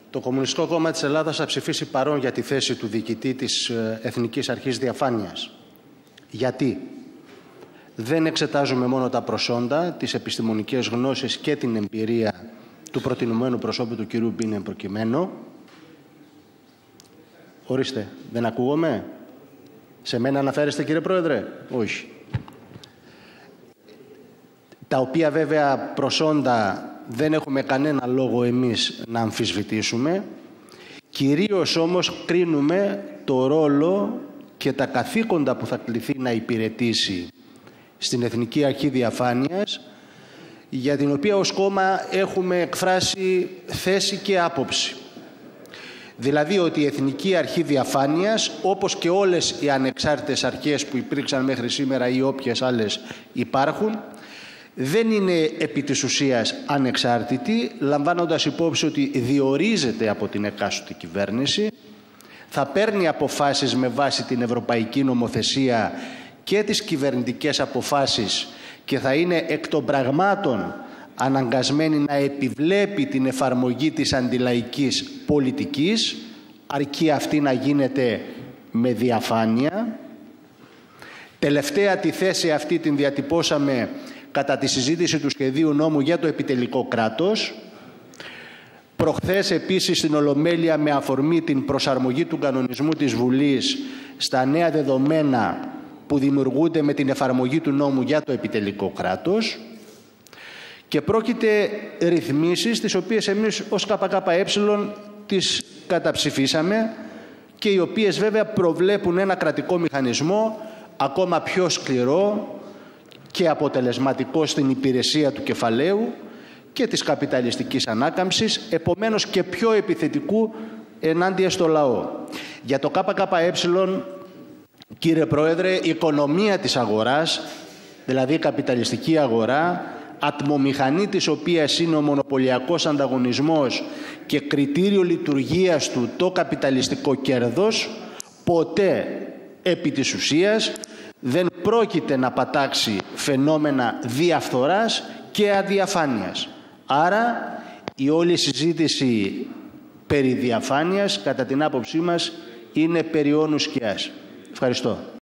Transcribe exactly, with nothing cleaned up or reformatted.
Το Κομμουνιστικό Κόμμα της Ελλάδας θα ψηφίσει παρόν για τη θέση του διοικητή της Εθνικής Αρχής Διαφάνειας. Γιατί? Δεν εξετάζουμε μόνο τα προσόντα, τις επιστημονικές γνώσεις και την εμπειρία του προτινουμένου προσώπου του κυρίου Μπίνε προκειμένου. Ορίστε, δεν ακούγομαι? Σε μένα αναφέρεστε, κύριε Πρόεδρε? Όχι. Τα οποία βέβαια προσόντα δεν έχουμε κανένα λόγο εμείς να αμφισβητήσουμε. Κυρίως όμως κρίνουμε το ρόλο και τα καθήκοντα που θα κληθεί να υπηρετήσει στην Εθνική Αρχή Διαφάνειας, για την οποία ως κόμμα έχουμε εκφράσει θέση και άποψη. Δηλαδή ότι η Εθνική Αρχή Διαφάνειας, όπως και όλες οι ανεξάρτητες αρχές που υπήρξαν μέχρι σήμερα ή όποιες άλλες υπάρχουν, δεν είναι επί της ουσίας ανεξάρτητη, λαμβάνοντας υπόψη ότι διορίζεται από την εκάστοτε κυβέρνηση, θα παίρνει αποφάσεις με βάση την ευρωπαϊκή νομοθεσία και τις κυβερνητικές αποφάσεις και θα είναι εκ των πραγμάτων αναγκασμένη να επιβλέπει την εφαρμογή της αντιλαϊκής πολιτικής, αρκεί αυτή να γίνεται με διαφάνεια. Τελευταία τη θέση αυτή την διατυπώσαμε κατά τη συζήτηση του σχεδίου νόμου για το επιτελικό κράτος. Προχθές επίσης στην Ολομέλεια, με αφορμή την προσαρμογή του κανονισμού της Βουλής στα νέα δεδομένα που δημιουργούνται με την εφαρμογή του νόμου για το επιτελικό κράτος, και πρόκειται ρυθμίσεις τις οποίες εμείς ως ΚΚΕ τις καταψηφίσαμε και οι οποίες βέβαια προβλέπουν ένα κρατικό μηχανισμό ακόμα πιο σκληρό και αποτελεσματικό στην υπηρεσία του κεφαλαίου και της καπιταλιστικής ανάκαμψης, επομένως και πιο επιθετικού ενάντια στο λαό. Για το ΚΚΕ, κύριε Πρόεδρε, η οικονομία της αγοράς, δηλαδή η καπιταλιστική αγορά, ατμομηχανή της οποίας είναι ο μονοπωλιακός ανταγωνισμός και κριτήριο λειτουργίας του το καπιταλιστικό κέρδος, ποτέ επί της ουσίας δεν πρόκειται να πατάξει φαινόμενα διαφθοράς και αδιαφάνειας. Άρα η όλη συζήτηση περί διαφάνειας, κατά την άποψή μας, είναι περί όνου σκιάς. Ευχαριστώ.